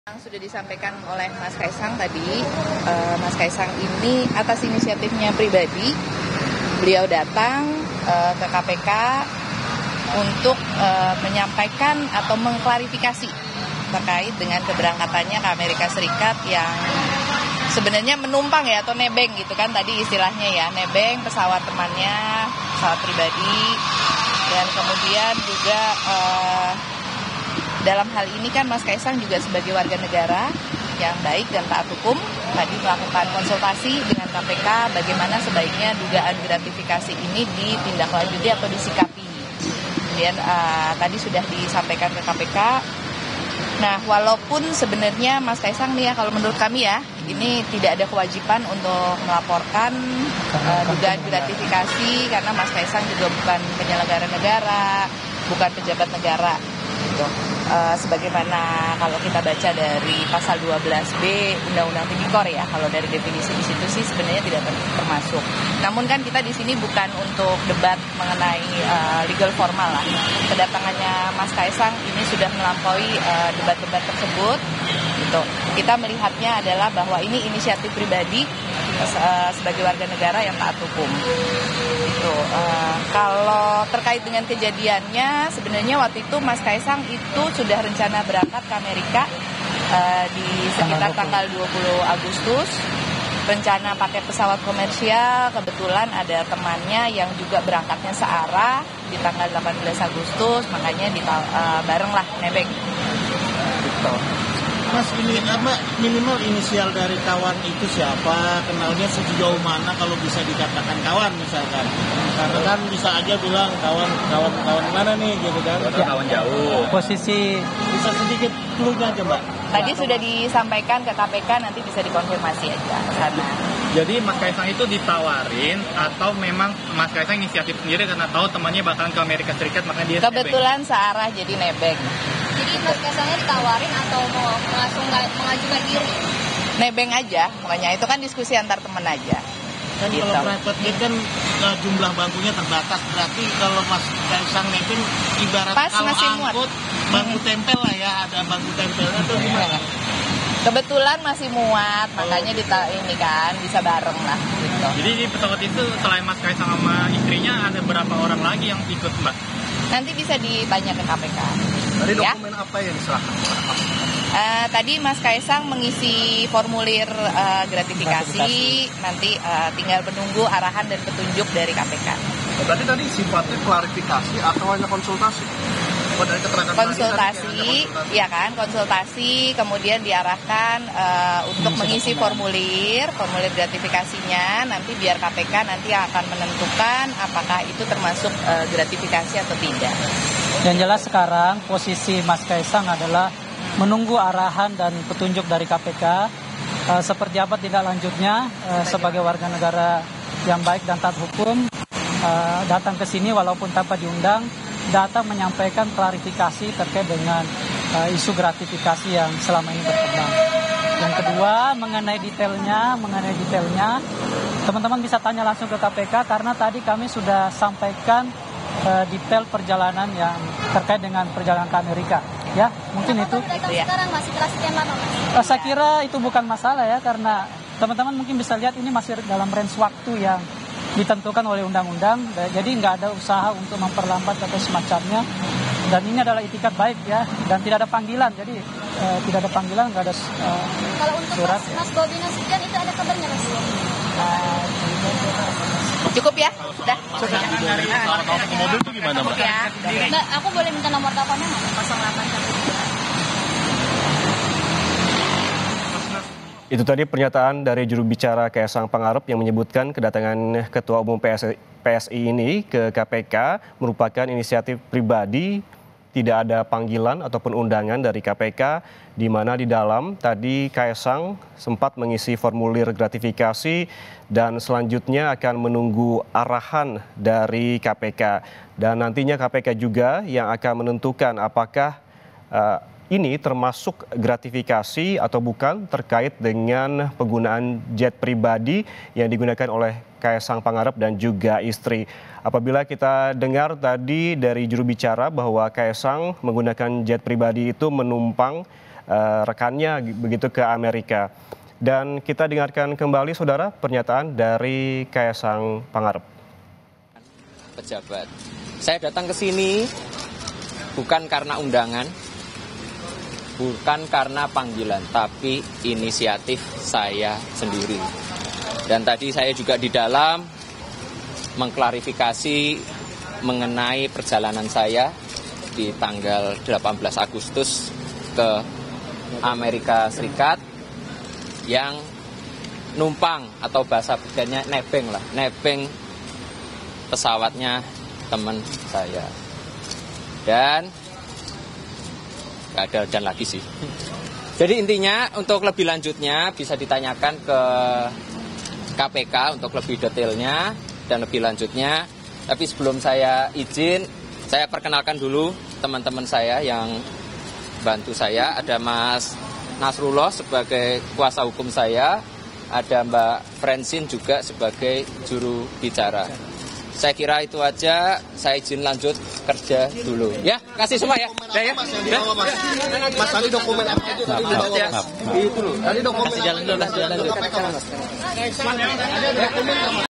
Yang sudah disampaikan oleh Mas Kaisang tadi, Mas Kaisang ini atas inisiatifnya pribadi, beliau datang ke KPK untuk menyampaikan atau mengklarifikasi terkait dengan keberangkatannya ke Amerika Serikat yang sebenarnya menumpang ya atau nebeng gitu kan tadi istilahnya ya, nebeng pesawat temannya, pesawat pribadi, dan kemudian juga dalam hal ini kan Mas Kaisang juga sebagai warga negara yang baik dan taat hukum tadi melakukan konsultasi dengan KPK bagaimana sebaiknya dugaan gratifikasi ini ditindaklanjuti atau disikapi. Kemudian tadi sudah disampaikan ke KPK. Nah, walaupun sebenarnya Mas Kaisang nih ya, kalau menurut kami ya, ini tidak ada kewajiban untuk melaporkan dugaan gratifikasi karena Mas Kaisang juga bukan penyelenggara negara, bukan pejabat negara. Gitu. Sebagaimana kalau kita baca dari pasal 12B Undang-Undang Tipikor ya, kalau dari definisi di situ sih sebenarnya tidak termasuk. Namun kan kita di sini bukan untuk debat mengenai legal formal lah. Kedatangannya Mas Kaisang ini sudah melampaui debat-debat tersebut. Gitu. Kita melihatnya adalah bahwa ini inisiatif pribadi sebagai warga negara yang taat hukum. Gitu. Kalau terkait dengan kejadiannya, sebenarnya waktu itu Mas Kaisang itu sudah rencana berangkat ke Amerika di sekitar tanggal 20 Agustus. Rencana pakai pesawat komersial, kebetulan ada temannya yang juga berangkatnya searah di tanggal 18 Agustus, makanya bareng lah nebeng. Gitu. Mas, ini minimal inisial dari kawan itu siapa, kenalnya sejauh mana kalau bisa dikatakan kawan misalkan. Karena kan bisa aja bilang kawan mana nih gitu kan. Kawan jauh. Posisi bisa sedikit clue-nya aja, Mbak. Tadi sudah disampaikan ke KPK, nanti bisa dikonfirmasi aja ke sana. Jadi Mas Kaisang itu ditawarin atau memang Mas Kaisang inisiatif sendiri karena tahu temannya bakalan ke Amerika Serikat makanya dia kebetulan searah jadi nebeng. Jadi Mas Kaisangnya ditawarin atau mau langsung mengajukan diri? Nebeng aja, makanya itu kan diskusi antar teman aja. Kan gitu. kalau private jet kan jumlah bangkunya terbatas, berarti kalau Mas Kaisang nebeng ibarat pas kalau angkut bangku tempel lah ya, ada bangku tempelnya atau gimana? Kebetulan masih muat, makanya ini kan bisa bareng lah. Gitu. Jadi di pesawat itu selain Mas Kaisang sama istrinya ada berapa orang lagi yang ikut, Mbak? Nanti bisa ditanya ke KPK. Tadi ya? dokumen apa yang diserahkan? Tadi Mas Kaisang mengisi formulir gratifikasi, nanti tinggal menunggu arahan dan petunjuk dari KPK. Berarti tadi sifatnya klarifikasi atau hanya konsultasi? Konsultasi, ya kan, konsultasi, kemudian diarahkan untuk mengisi formulir gratifikasinya, nanti biar KPK nanti akan menentukan apakah itu termasuk gratifikasi atau tidak. Yang jelas sekarang posisi Mas Kaisang adalah menunggu arahan dan petunjuk dari KPK seperti apa tindak lanjutnya sebagai warga negara yang baik dan taat hukum, datang ke sini walaupun tanpa diundang, datang menyampaikan klarifikasi terkait dengan isu gratifikasi yang selama ini berkembang. Yang kedua, mengenai detailnya, teman-teman bisa tanya langsung ke KPK karena tadi kami sudah sampaikan detail perjalanan yang terkait dengan perjalanan ke Amerika. Ya, mungkin itu. Ya. Sekarang masih sekian lama, Mas? Saya kira itu bukan masalah ya, karena teman-teman mungkin bisa lihat ini masih dalam range waktu yang ditentukan oleh undang-undang, jadi nggak ada usaha untuk memperlambat atau semacamnya. Dan ini adalah itikat baik ya, dan tidak ada panggilan, jadi tidak ada panggilan, nggak ada kalau untuk surat. Mas Bobi Nasution itu ada kabarnya, Mas? Cukup ya? Sudah. Mobil itu gimana, Mbak? Ya. Mbak, aku boleh minta nomor teleponnya nggak? 08. Itu tadi pernyataan dari juru bicara Kaisang Pangarep yang menyebutkan kedatangan Ketua Umum PSI ini ke KPK merupakan inisiatif pribadi, tidak ada panggilan ataupun undangan dari KPK, di mana di dalam tadi Kaisang sempat mengisi formulir gratifikasi dan selanjutnya akan menunggu arahan dari KPK. Dan nantinya KPK juga yang akan menentukan apakah ini termasuk gratifikasi atau bukan terkait dengan penggunaan jet pribadi yang digunakan oleh Kaisang Pangarep dan juga istri. Apabila kita dengar tadi dari juru bicara bahwa Kaisang menggunakan jet pribadi itu menumpang rekannya begitu ke Amerika. Dan kita dengarkan kembali saudara pernyataan dari Kaesang Pangarep. Pejabat, saya datang ke sini bukan karena undangan, bukan karena panggilan, tapi inisiatif saya sendiri. Dan tadi saya juga di dalam mengklarifikasi mengenai perjalanan saya di tanggal 18 Agustus ke Amerika Serikat yang numpang atau bahasa bedanya nebeng pesawatnya teman saya. Dan nggak ada dan lagi sih. Jadi intinya untuk lebih lanjutnya bisa ditanyakan ke KPK untuk lebih detailnya dan lebih lanjutnya. Tapi sebelum saya izin, saya perkenalkan dulu teman-teman saya yang bantu saya. Ada Mas Nasrullah sebagai kuasa hukum saya, ada Mbak Francine juga sebagai juru bicara. Saya kira itu aja, saya izin lanjut kerja dulu. Ya, kasih semua ya. Ya. Mas, tadi dokumen apa itu? Itu loh. Tadi dokumen Jalan dulu.